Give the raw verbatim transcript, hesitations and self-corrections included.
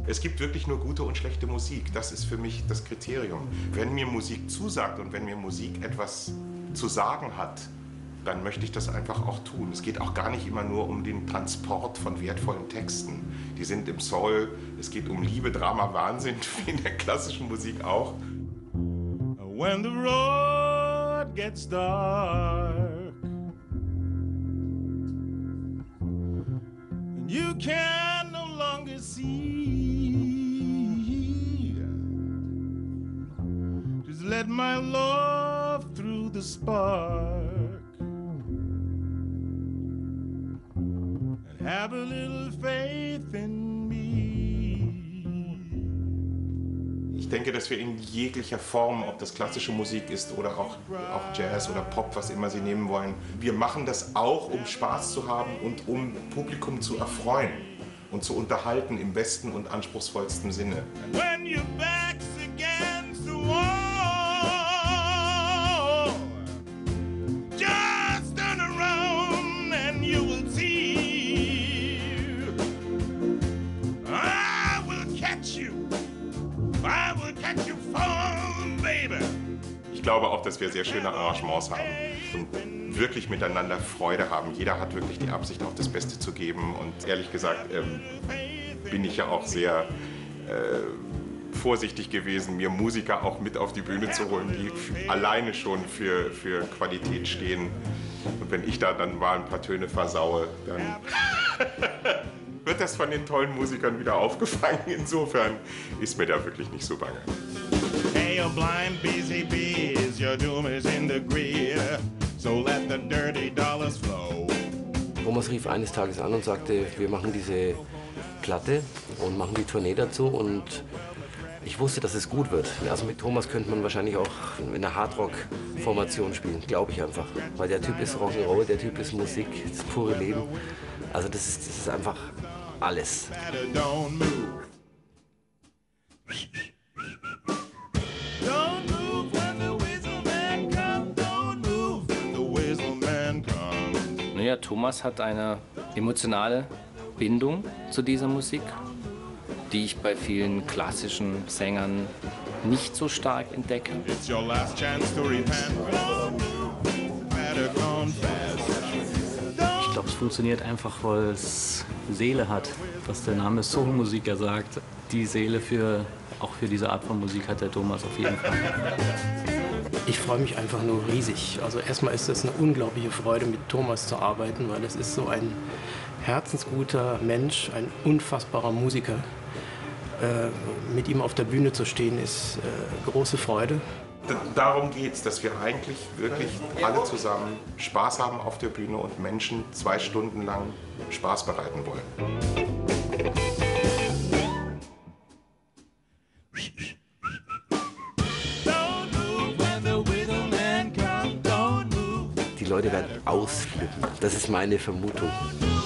Es gibt wirklich nur gute und schlechte Musik. Das ist für mich das Kriterium. Wenn mir Musik zusagt und wenn mir Musik etwas zu sagen hat, dann möchte ich das einfach auch tun. Es geht auch gar nicht immer nur um den Transport von wertvollen Texten. Die sind im Soul, es geht um Liebe, Drama, Wahnsinn, wie in der klassischen Musik auch. When the road gets dark and you can no longer see, just let my love through the spark and have a little faith in me. Ich denke, dass wir in jeglicher Form, ob das klassische Musik ist oder auch, auch Jazz oder Pop, was immer Sie nehmen wollen, wir machen das auch, um Spaß zu haben und um Publikum zu erfreuen und zu unterhalten im besten und anspruchsvollsten Sinne. When your back's against the wall, just turn around and you will see I will catch you. I will catch you falling, baby. Ich glaube auch, dass wir sehr schöne Arrangements haben und wirklich miteinander Freude haben. Jeder hat wirklich die Absicht, auch das Beste zu geben. Und ehrlich gesagt ähm, bin ich ja auch sehr äh, vorsichtig gewesen, mir Musiker auch mit auf die Bühne zu holen, die alleine schon für, für Qualität stehen. Und wenn ich da dann mal ein paar Töne versaue, dann wird das von den tollen Musikern wieder aufgefangen. Insofern ist mir da wirklich nicht so bange. Hey, you blind busy bees, your doom is in the greer, so let the dirty dollars flow. Thomas rief eines Tages an und sagte, wir machen diese Platte und machen die Tournee dazu, und ich wusste, dass es gut wird. Also mit Thomas könnte man wahrscheinlich auch in einer Hardrock-Formation spielen, glaube ich einfach. Weil der Typ ist Rock'n'Roll, der Typ ist Musik, das pure Leben. Also das ist, das ist einfach alles. Naja, Thomas hat eine emotionale Bindung zu dieser Musik, die ich bei vielen klassischen Sängern nicht so stark entdecke. Ich glaube, es funktioniert einfach, weil es Seele hat. Was der Name Soulmusik ja sagt, die Seele für, auch für diese Art von Musik hat der Thomas auf jeden Fall. Ich freue mich einfach nur riesig. Also erstmal ist es eine unglaubliche Freude, mit Thomas zu arbeiten, weil es ist so ein herzensguter Mensch, ein unfassbarer Musiker. Äh, mit ihm auf der Bühne zu stehen, ist äh, große Freude. Darum geht es, dass wir eigentlich wirklich alle zusammen Spaß haben auf der Bühne und Menschen zwei Stunden lang Spaß bereiten wollen. Die Leute werden ausflippen. Das ist meine Vermutung.